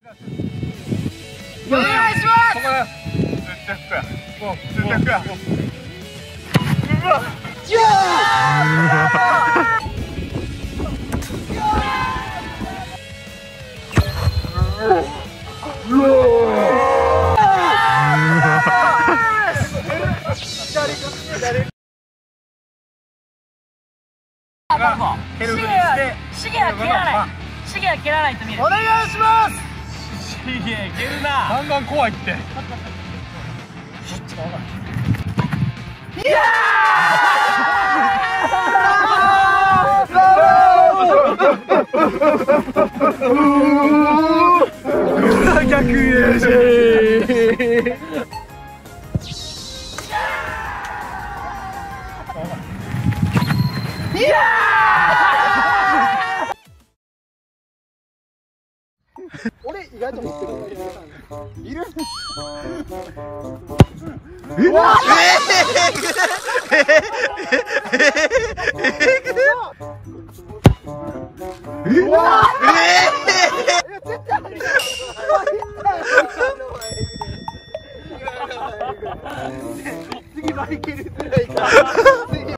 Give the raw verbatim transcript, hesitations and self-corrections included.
お願いします。 ここだよ。絶対服や。もう絶対服や。うわ。 じゃあ。うわ。誰か誰か。 シゲはシゲは蹴らない。シゲは蹴らないと見る。 お願いします。 シゲ蹴るな。 だんだん怖いって。 いやー。逆優勝。いやー。俺意外と持ってるのいる。うわ。うわ。絶対ある。次マイケルぐらいか。